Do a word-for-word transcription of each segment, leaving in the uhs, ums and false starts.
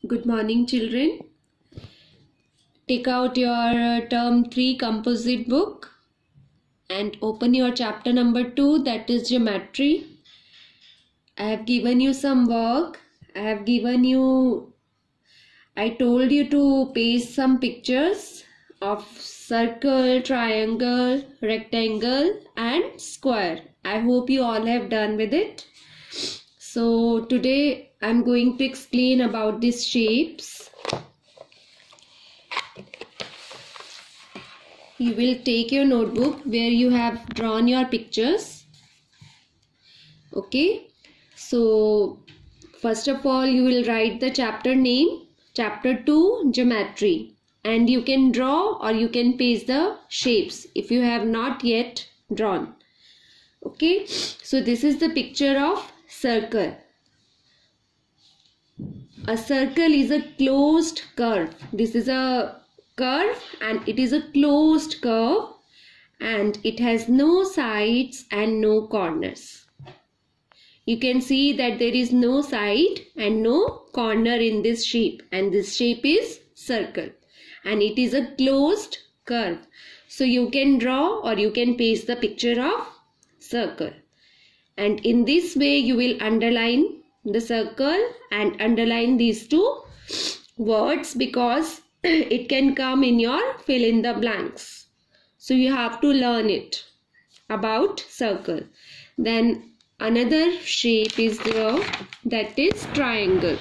Good morning, children. Take out your term three composite book and open your chapter number two, that is geometry. I have given you some work. I have given you, I told you to paste some pictures of circle, triangle, rectangle and square. I hope you all have done with it. So today I am going to explain about these shapes. You will take your notebook where you have drawn your pictures. Okay. So first of all you will write the chapter name, chapter two, geometry, and you can draw or you can paste the shapes if you have not yet drawn. Okay. So this is the picture of circle. A circle is a closed curve. This is a curve and it is a closed curve and it has no sides and no corners. You can see that there is no side and no corner in this shape, and this shape is circle and it is a closed curve. So you can draw or you can paste the picture of circle, and in this way you will underline the circle and underline these two words because it can come in your fill in the blanks. So you have to learn it about circle. Then another shape is there, that is triangle.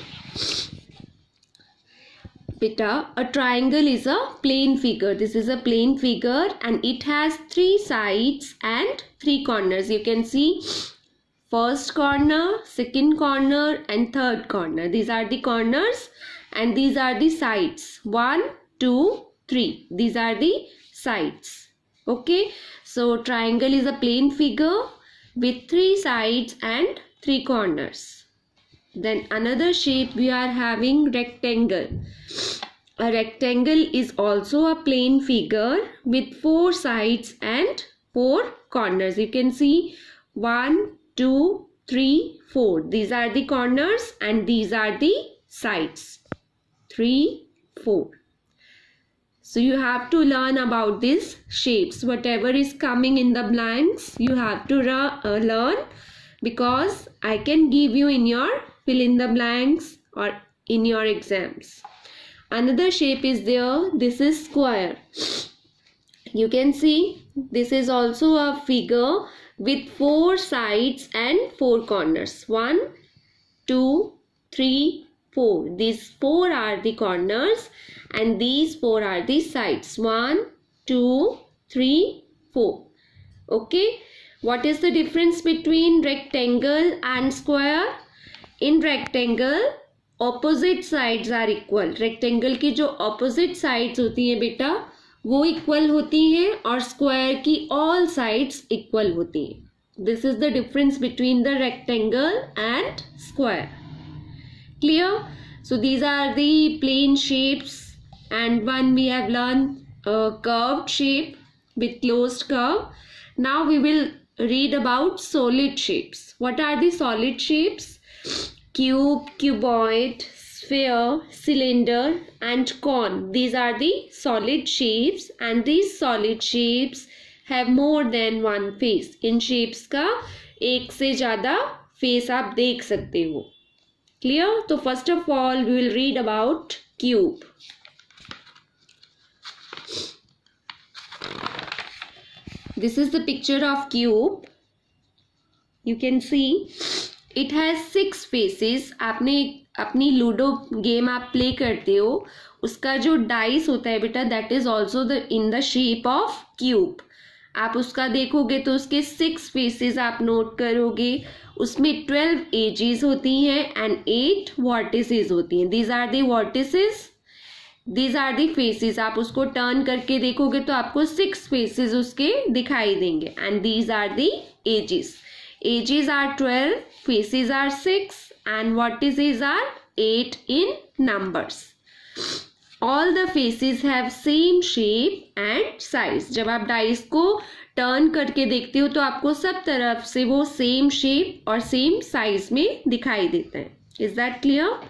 Beta, a triangle is a plane figure. This is a plane figure and it has three sides and three corners. You can see first corner, second corner and third corner. These are the corners and these are the sides. One, two, three. These are the sides. Okay. So triangle is a plane figure with three sides and three corners. Then another shape we are having rectangle. A rectangle is also a plane figure with four sides and four corners. You can see one, two, three, four. These are the corners and these are the sides. Three, four. So you have to learn about these shapes. Whatever is coming in the blanks, you have to uh, learn, because I can give you in your fill in the blanks or in your exams. Another shape is there. This is square. You can see this is also a figure with four sides and four corners. One, two, three, four. These four are the corners and these four are the sides. One, two, three, four. Okay. What is the difference between rectangle and square? In rectangle, opposite sides are equal. Rectangle की जो opposite sides होती हैं बेटा वो equal होती हैं और square की all sides इक्वल होती हैं. This is the difference between the rectangle and square. Clear? So these are the plane shapes, and one we have learned a curved shape with closed curve. Now we will read about solid shapes. What are the solid shapes? Cube, cuboid, sphere, cylinder and cone. These are the solid shapes, and these solid shapes have more than one face. In shapes का एक से ज़्यादा face आप देख सकते हो. Clear? So first of all we will read about cube. This is the picture of cube. You can see it has six faces. आपने अपनी लूडो गेम आप प्ले करते हो, उसका जो डाइस होता है बेटा that is also the in the shape of cube. आप उसका देखोगे तो उसके six faces आप नोट करोगे. उसमें twelve edges होती हैं and eight vertices होती हैं. These are the vertices. These are the faces. आप उसको टर्न करके देखोगे तो आपको six faces उसके दिखाई देंगे. And these are the edges. Edges are twelve, faces are six and vertices are eight in numbers. All the faces have same shape and size. जब आप डाइस को टर्न करके देखते हो तो आपको सब तरफ से वो सेम शेप और सेम साइज में दिखाई देता है. Is that clear?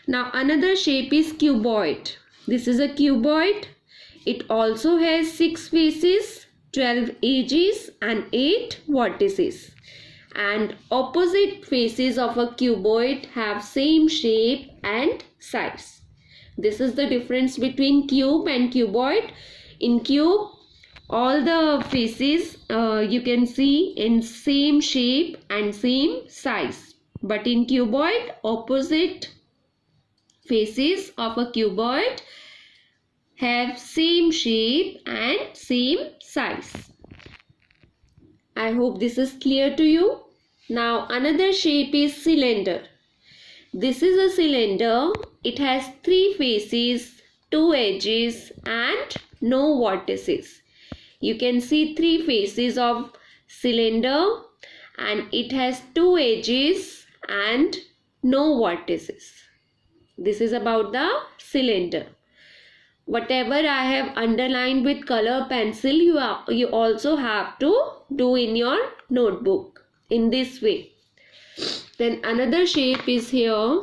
Now another shape is cuboid. This is a cuboid. It also has six faces, twelve edges and eight vertices. And opposite faces of a cuboid have same shape and size. This is the difference between cube and cuboid. In cube, all the faces uh, you can see in same shape and same size. But in cuboid, opposite faces of a cuboid have same shape and same size. I hope this is clear to you. Now another shape is cylinder. This is a cylinder. It has three faces, two edges and no vertices. You can see three faces of cylinder and it has two edges and no vertices. This is about the cylinder. Whatever I have underlined with color pencil, you, are, you also have to do in your notebook in this way. Then another shape is here,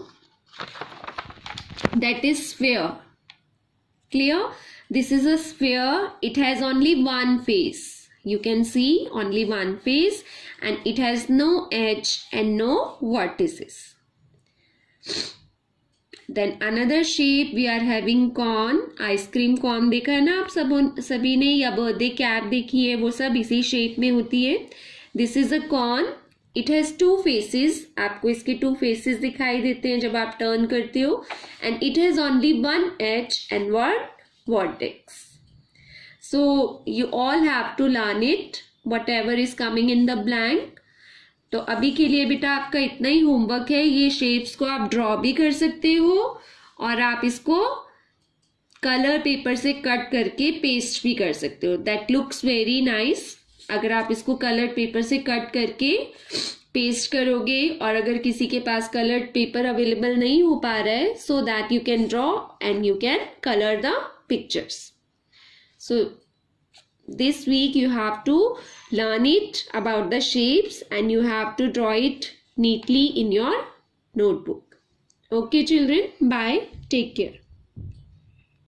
that is sphere. Clear? This is a sphere. It has only one face. You can see only one face and it has no edge and no vertices. Then another shape we are having cone. Ice cream cone देखा है ना आप सब सभी ने, या birthday cap देखी है, वो सब इसी शेप में होती है. This is a cone. It has two faces. आपको इसके two faces दिखाई देते हैं जब आप turn करते हो. And it has only one edge and one vertex. So you all have to learn it. Whatever is coming in the blank. तो अभी के लिए बेटा आपका इतना ही होमवर्क है. ये शेप्स को आप ड्रॉ भी कर सकते हो और आप इसको कलर पेपर से कट करके पेस्ट भी कर सकते हो. That looks very nice. अगर आप इसको कलर पेपर से कट करके पेस्ट करोगे और अगर किसी के पास कलर्ड पेपर अवेलेबल नहीं हो पा रहा है, so that you can draw and you can colour the pictures. So this week you have to learn it about the shapes and you have to draw it neatly in your notebook. Okay children, bye, take care.